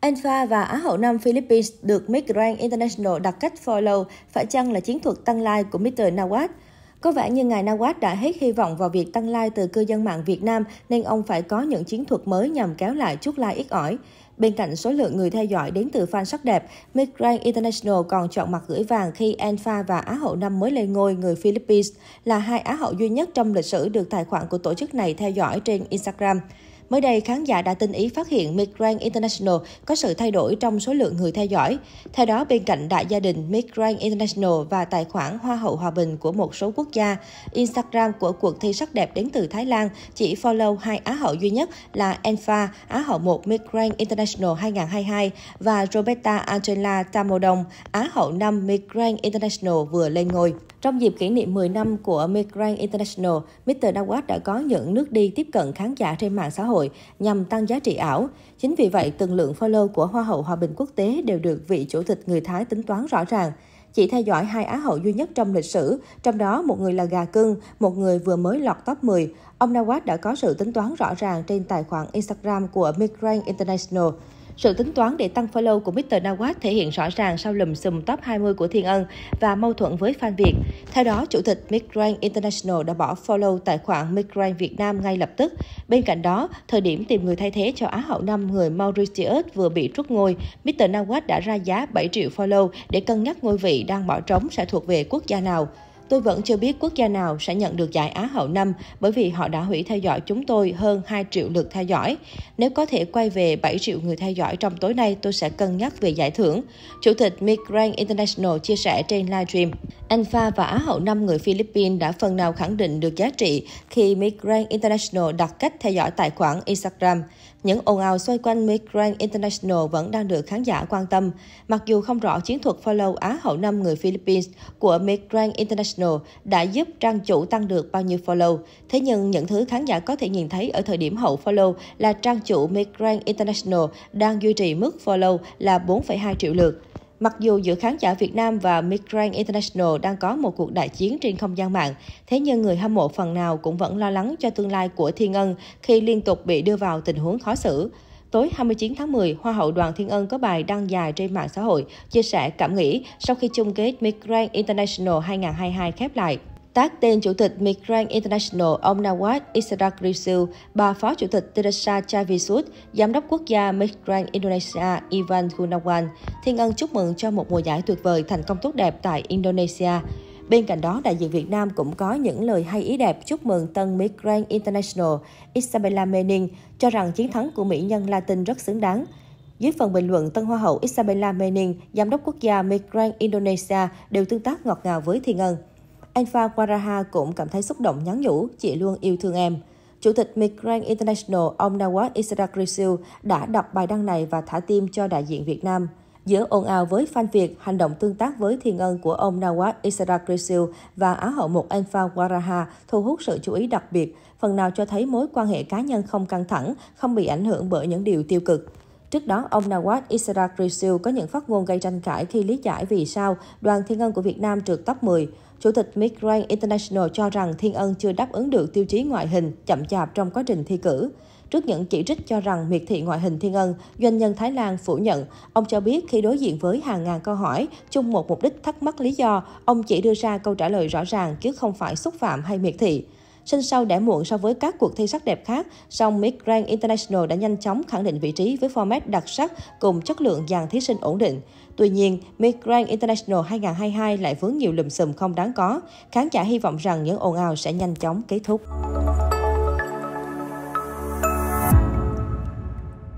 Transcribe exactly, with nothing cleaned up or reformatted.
Alpha và Á hậu năm Philippines được Miss Grand International đặt cách follow, phải chăng là chiến thuật tăng like của mít tơ Nawaz? Có vẻ như ngài Nawaz đã hết hy vọng vào việc tăng like từ cư dân mạng Việt Nam nên ông phải có những chiến thuật mới nhằm kéo lại chút like ít ỏi. Bên cạnh số lượng người theo dõi đến từ fan sắc đẹp, Miss Grand International còn chọn mặt gửi vàng khi Alpha và Á hậu năm mới lên ngôi người Philippines là hai Á hậu duy nhất trong lịch sử được tài khoản của tổ chức này theo dõi trên Instagram. Mới đây, khán giả đã tinh ý phát hiện Miss Grand International có sự thay đổi trong số lượng người theo dõi. Theo đó, bên cạnh đại gia đình Miss Grand International và tài khoản Hoa hậu Hòa bình của một số quốc gia, Instagram của cuộc thi sắc đẹp đến từ Thái Lan chỉ follow hai Á hậu duy nhất là Alpha, Á hậu một Miss Grand International hai không hai hai và Roberta Angela Tamodong, Á hậu năm Miss Grand International vừa lên ngôi. Trong dịp kỷ niệm mười năm của Miss Grand International, mít tơ Nawaz đã có những nước đi tiếp cận khán giả trên mạng xã hội nhằm tăng giá trị ảo. Chính vì vậy, từng lượng follow của Hoa hậu Hòa bình quốc tế đều được vị chủ tịch người Thái tính toán rõ ràng. Chỉ theo dõi hai Á hậu duy nhất trong lịch sử, trong đó một người là gà cưng, một người vừa mới lọt top mười. Ông Nawaz đã có sự tính toán rõ ràng trên tài khoản Instagram của Miss Grand International. Sự tính toán để tăng follow của mít tơ Nawaz thể hiện rõ ràng sau lùm xùm top hai mươi của Thiên Ân và mâu thuẫn với fan Việt. Theo đó, chủ tịch Miss Grand International đã bỏ follow tài khoản Miss Grand Việt Nam ngay lập tức. Bên cạnh đó, thời điểm tìm người thay thế cho Á hậu năm người Mauritius vừa bị trút ngôi, mít tơ Nawaz đã ra giá bảy triệu follow để cân nhắc ngôi vị đang bỏ trống sẽ thuộc về quốc gia nào. Tôi vẫn chưa biết quốc gia nào sẽ nhận được giải Á hậu năm bởi vì họ đã hủy theo dõi chúng tôi hơn hai triệu lượt theo dõi. Nếu có thể quay về bảy triệu người theo dõi trong tối nay, tôi sẽ cân nhắc về giải thưởng. Chủ tịch Miss Grand International chia sẻ trên livestream. Alpha và Á hậu năm người Philippines đã phần nào khẳng định được giá trị khi Miss Grand International đặt cách theo dõi tài khoản Instagram. Những ồn ào xoay quanh Miss Grand International vẫn đang được khán giả quan tâm. Mặc dù không rõ chiến thuật follow Á hậu năm người Philippines của Miss Grand International đã giúp trang chủ tăng được bao nhiêu follow, thế nhưng những thứ khán giả có thể nhìn thấy ở thời điểm hậu follow là trang chủ Miss Grand International đang duy trì mức follow là bốn phẩy hai triệu lượt. Mặc dù giữa khán giả Việt Nam và Miss Grand International đang có một cuộc đại chiến trên không gian mạng, thế nhưng người hâm mộ phần nào cũng vẫn lo lắng cho tương lai của Thiên Ân khi liên tục bị đưa vào tình huống khó xử. Tối hai mươi chín tháng mười, Hoa hậu Đoàn Thiên Ân có bài đăng dài trên mạng xã hội chia sẻ cảm nghĩ sau khi chung kết Miss Grand International hai không hai hai khép lại. Tag tên chủ tịch Miss Grand International ông Nawaz Isadrisil, bà phó chủ tịch Teresa Chavisud, giám đốc quốc gia Miss Grand Indonesia Ivan Gunawan. Thiên Ân chúc mừng cho một mùa giải tuyệt vời thành công tốt đẹp tại Indonesia. Bên cạnh đó, đại diện Việt Nam cũng có những lời hay ý đẹp chúc mừng tân Miss Grand International Isabella Menin, cho rằng chiến thắng của mỹ nhân Latin rất xứng đáng. Dưới phần bình luận, tân Hoa hậu Isabella Menin, giám đốc quốc gia Miss Grand Indonesia đều tương tác ngọt ngào với Thiên Ân. Alpha Waraha cũng cảm thấy xúc động nhắn nhủ, chị luôn yêu thương em. Chủ tịch Miss Grand International ông Nawaz Isadrisil đã đọc bài đăng này và thả tim cho đại diện Việt Nam. Giữa ồn ào với fan Việt, hành động tương tác với Thiên Ân của ông Nawaz Isadrisil và Á hậu một Alpha Waraha thu hút sự chú ý đặc biệt, phần nào cho thấy mối quan hệ cá nhân không căng thẳng, không bị ảnh hưởng bởi những điều tiêu cực. Trước đó, ông Nawaz Isadrisil có những phát ngôn gây tranh cãi khi lý giải vì sao đoàn Thiên Ân của Việt Nam trượt top mười. Chủ tịch Miss Grand International cho rằng Thiên Ân chưa đáp ứng được tiêu chí ngoại hình, chậm chạp trong quá trình thi cử. Trước những chỉ trích cho rằng miệt thị ngoại hình Thiên Ân, doanh nhân Thái Lan phủ nhận. Ông cho biết khi đối diện với hàng ngàn câu hỏi, chung một mục đích thắc mắc lý do, ông chỉ đưa ra câu trả lời rõ ràng chứ không phải xúc phạm hay miệt thị. Sinh sau đẻ muộn so với các cuộc thi sắc đẹp khác, song Miss Grand International đã nhanh chóng khẳng định vị trí với format đặc sắc cùng chất lượng dàn thí sinh ổn định. Tuy nhiên, Miss Grand International hai không hai hai lại vướng nhiều lùm xùm không đáng có. Khán giả hy vọng rằng những ồn ào sẽ nhanh chóng kết thúc.